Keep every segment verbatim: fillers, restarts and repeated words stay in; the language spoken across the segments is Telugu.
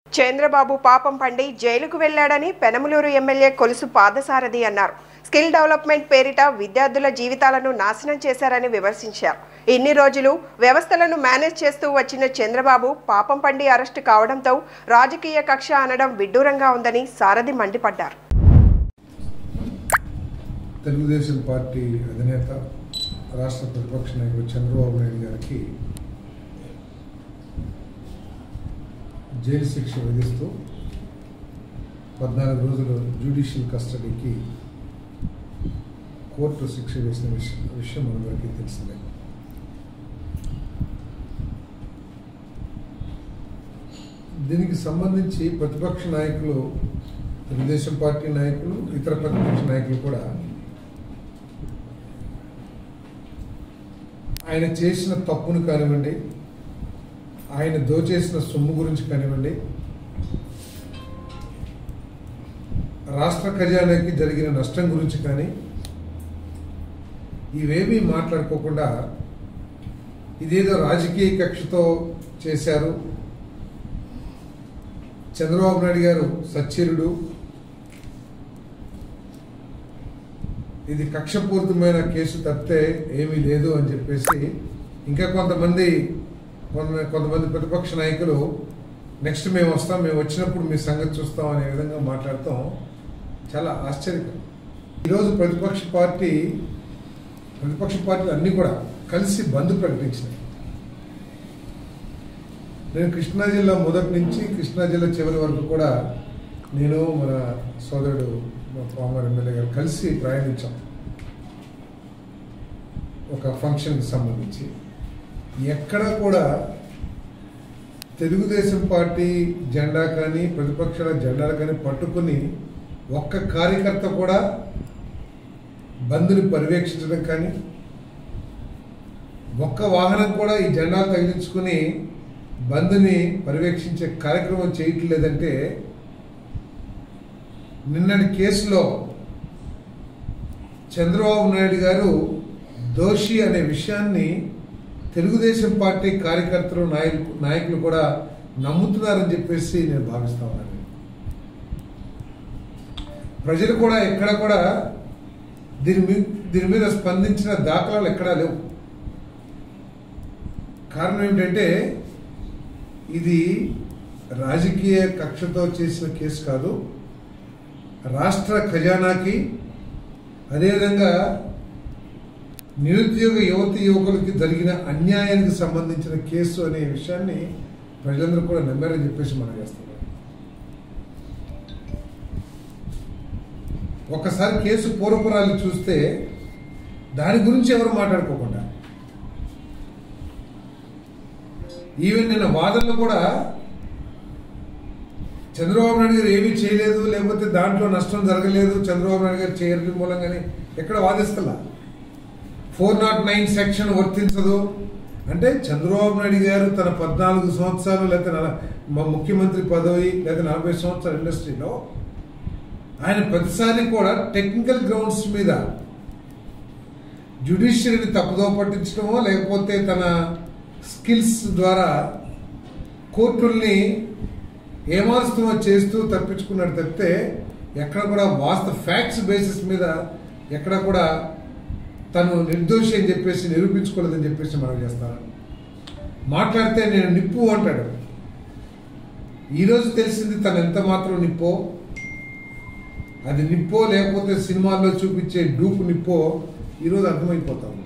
చంద్రబాబు పాపం పండి జైలుకు వెళ్లాడని పెనమలూరు ఎమ్మెల్యే కొలుసు పాదసారథి అన్నారు. స్కిల్ డెవలప్మెంట్ పేరిట విద్యార్థుల జీవితాలను నాశనం చేశారని విమర్శించారు. ఇన్ని రోజులు వ్యవస్థలను మేనేజ్ చేస్తూ వచ్చిన చంద్రబాబు పాపం పండి అరెస్టు కావడంతో రాజకీయ కక్ష అనడం విడ్డూరంగా ఉందని సారథి మండిపడ్డారు. తెలుగుదేశం పార్టీ అధినేత రాష్ట్ర ప్రతిపక్ష నాయకుడు చంద్రబాబు నాయుడు గారికి జైలు శిక్ష విధిస్తూ పద్నాలుగు రోజులు జ్యుడిషియల్ కస్టడీకి కోర్టు శిక్ష వేసిన విషయం విషయం మనందరికీ తెలిసిందే. దీనికి సంబంధించి ప్రతిపక్ష నాయకులు, తెలుగుదేశం పార్టీ నాయకులు, ఇతర ప్రతిపక్ష నాయకులు కూడా ఆయన చేసిన తప్పును కానివ్వండి, ఆయన దోచేసిన సొమ్ము గురించి కానివ్వండి, రాష్ట్ర ఖజానాకి జరిగిన నష్టం గురించి కానీ ఇవేమీ మాట్లాడుకోకుండా ఇదేదో రాజకీయ కక్షతో చేశారు, చంద్రబాబు నాయుడు గారు సచ్చీరుడు, ఇది కక్షపూరితమైన కేసు తప్పితే ఏమీ లేదు అని చెప్పేసి ఇంకా కొంతమంది కొంతమంది ప్రతిపక్ష నాయకులు నెక్స్ట్ మేము వస్తాం, మేము వచ్చినప్పుడు మీ సంగతి చూస్తాం అనే విధంగా మాట్లాడతాం చాలా ఆశ్చర్యకరం. ఈరోజు ప్రతిపక్ష పార్టీ ప్రతిపక్ష పార్టీలు అన్నీ కూడా కలిసి బంద్ ప్రకటించినాయి. నేను కృష్ణా జిల్లా మొదటి నుంచి కృష్ణా జిల్లా చివరి వరకు కూడా నేను మన సోదరుడు మా ఫార్మర్ ఎమ్మెల్యే గారు కలిసి ప్రయాణించాం ఒక ఫంక్షన్కి సంబంధించి. ఎక్కడ కూడా తెలుగుదేశం పార్టీ జెండా కానీ ప్రతిపక్షాల జెండాలు కానీ పట్టుకుని ఒక్క కార్యకర్త కూడా బంద్ని పర్యవేక్షించడం కానీ, ఒక్క వాహనం కూడా ఈ జెండాలు తగిలించుకుని బంద్ని పర్యవేక్షించే కార్యక్రమం చేయట్లేదంటే నిన్నటి కేసులో చంద్రబాబు నాయుడు గారు దోషి అనే విషయాన్ని తెలుగుదేశం పార్టీ కార్యకర్తలు నాయకులు నాయకులు కూడా నమ్ముతున్నారని చెప్పేసి నేను భావిస్తా ఉన్నాను. ప్రజలు కూడా ఎక్కడ కూడా దీని మీద దీని మీద స్పందించిన దాఖలాలు ఎక్కడా లేవు. కారణం ఏమిటంటే ఇది రాజకీయ కక్షతో చేసిన కేసు కాదు, రాష్ట్ర ఖజానాకి అదేవిధంగా నిరుద్యోగ యువతి యువకులకి జరిగిన అన్యాయానికి సంబంధించిన కేసు అనే విషయాన్ని ప్రజలందరూ కూడా నమ్మారని చెప్పేసి మనం చేస్తున్నాం. ఒక్కసారి కేసు పూర్వపురాలు చూస్తే దాని గురించి ఎవరు మాట్లాడుకోకుండా, ఈవెన్ నిన్న వాదనలు కూడా చంద్రబాబు నాయుడు గారు ఏమీ చేయలేదు, లేకపోతే దాంట్లో నష్టం జరగలేదు, చంద్రబాబు నాయుడు గారు చేయడం మూలంగానే ఎక్కడ వాదిస్తలా. ఫోర్ నాట్ నైన్ సెక్షన్ వర్తించదు అంటే చంద్రబాబు నాయుడు గారు తన పద్నాలుగు సంవత్సరాలు లేకపోతే ముఖ్యమంత్రి పదవి లేదా నలభై సంవత్సరాల ఇండస్ట్రీలో ఆయన ప్రతిసారి కూడా టెక్నికల్ గ్రౌండ్స్ మీద జ్యుడిషియరీని తప్పుదో పట్టించడమో లేకపోతే తన స్కిల్స్ ద్వారా కోర్టుల్ని ఏమాస్తమో చేస్తూ తప్పించుకున్నాడు తప్పితే ఎక్కడ కూడా వాస్తవ ఫ్యాక్ట్స్ బేసిస్ మీద ఎక్కడ కూడా తను నిర్దోషి అని చెప్పేసి నిరూపించుకోలేదని చెప్పేసి మనం చేస్తాను. మాట్లాడితే నేను నిప్పు అంటాడు. ఈరోజు తెలిసింది తను ఎంత మాత్రం నిప్పో, అది నిప్పో లేకపోతే సినిమాల్లో చూపించే డూపు నిప్పో ఈరోజు అర్థమైపోతా ఉంది.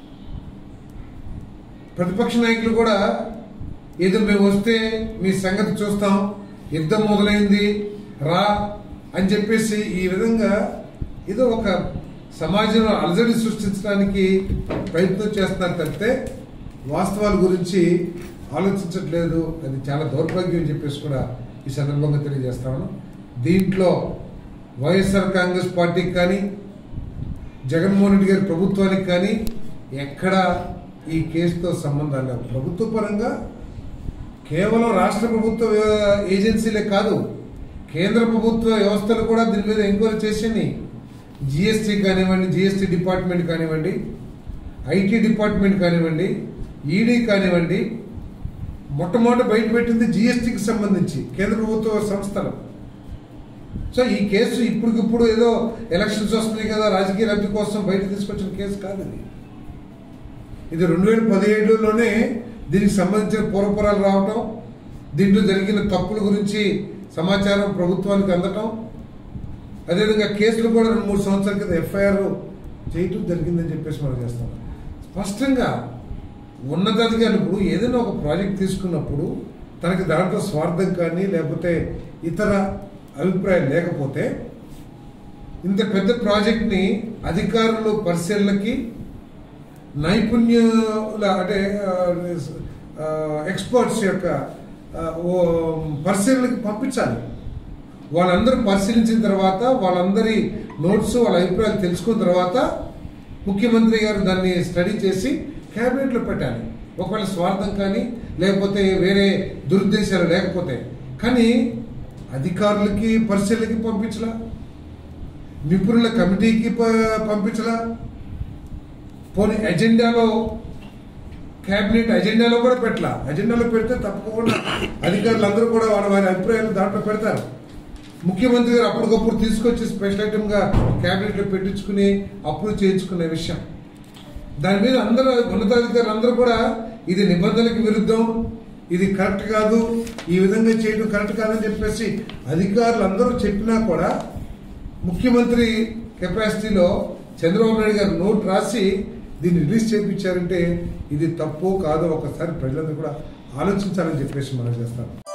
ప్రతిపక్ష నాయకులు కూడా ఏదో మేము వస్తే మీ సంగతి చూస్తాం, యుద్ధం మొదలైంది రా అని చెప్పేసి ఈ విధంగా ఏదో ఒక సమాజంలో అలజడి సృష్టించడానికి ప్రయత్నం చేస్తున్నారు తప్పితే వాస్తవాల గురించి ఆలోచించట్లేదు. అది చాలా దౌర్భాగ్యం అని చెప్పేసి కూడా ఈ సందర్భంగా తెలియజేస్తాను. దీంట్లో వైఎస్ఆర్ కాంగ్రెస్ పార్టీకి కానీ జగన్మోహన్ రెడ్డి గారి ప్రభుత్వానికి కానీ ఎక్కడ ఈ కేసుతో సంబంధాలు లేవు. ప్రభుత్వ పరంగా కేవలం రాష్ట్ర ప్రభుత్వ ఏజెన్సీలే కాదు, కేంద్ర ప్రభుత్వ వ్యవస్థలు కూడా దీని మీద ఎంక్వైరీ చేసింది. జిఎస్టీ కానివ్వండి, జిఎస్టీ డిపార్ట్మెంట్ కానివ్వండి, ఐటీ డిపార్ట్మెంట్ కానివ్వండి, ఈడీ కానివ్వండి, మొట్టమొదటి బయట పెట్టింది జిఎస్టీకి సంబంధించి కేంద్ర ప్రభుత్వ సంస్థలు. సో ఈ కేసు ఇప్పటికిప్పుడు ఏదో ఎలక్షన్స్ వస్తున్నాయి కదా రాజకీయ లబ్ధి కోసం బయట తీసుకొచ్చిన కేసు కాదు ఇది. ఇది రెండు వేల పదిహేడులోనే దీనికి సంబంధించిన పూర్వపురాలు రావటం, దీంట్లో జరిగిన తప్పుల గురించి సమాచారం ప్రభుత్వానికి అందటం, అదేవిధంగా కేసులు కూడా రెండు మూడు సంవత్సరాల క్రితం ఎఫ్ఐఆర్ చేయటం జరిగిందని చెప్పేసి మనం చేస్తాం. స్పష్టంగా ఉన్నతాధికారులు ఏదైనా ఒక ప్రాజెక్ట్ తీసుకున్నప్పుడు తనకి దాంట్లో స్వార్థం కానీ లేకపోతే ఇతర అభిప్రాయం లేకపోతే ఇంత పెద్ద ప్రాజెక్ట్ని అధికారులు పరిశీలనకి నైపుణ్యుల అంటే ఎక్స్పర్ట్స్ యొక్క పరిశీలనకి పంపించాలి. వాళ్ళందరూ పరిశీలించిన తర్వాత వాళ్ళందరి నోట్స్ వాళ్ళ అభిప్రాయాలు తెలుసుకున్న తర్వాత ముఖ్యమంత్రి గారు దాన్ని స్టడీ చేసి క్యాబినెట్లో పెట్టాలి. ఒకవేళ స్వార్థం కానీ లేకపోతే వేరే దురుద్దేశాలు లేకపోతే. కానీ అధికారులకి పరిశీలనకి పంపించలా, నిపుణుల కమిటీకి పంపించలా, పోనీ ఎజెండాలో క్యాబినెట్ ఎజెండాలో కూడా పెట్టలా. ఎజెండాలో పెడితే తప్పకుండా అధికారులు అందరూ కూడా వాళ్ళ వారి అభిప్రాయాలు దాంట్లో పెడతారు. ముఖ్యమంత్రి గారు అప్పటికప్పుడు తీసుకొచ్చి స్పెషల్ ఐటమ్ గా క్యాబినెట్ లో పెట్టించుకుని అప్రూవ్ చేయించుకునే విషయం. దాని మీద అందరూ ఉన్నతాధికారులు అందరూ కూడా ఇది నిబంధనలకు విరుద్ధం, ఇది కరెక్ట్ కాదు, ఈ విధంగా చేయడం కరెక్ట్ కాదని చెప్పేసి అధికారులు అందరూ చెప్పినా కూడా ముఖ్యమంత్రి కెపాసిటీలో చంద్రబాబు నాయుడు గారు నోట్ రాసి దీన్ని రిలీజ్ చేయించారంటే ఇది తప్పు కాదో ఒకసారి ప్రజలందరూ కూడా ఆలోచించాలని చెప్పేసి మనం చేస్తాం.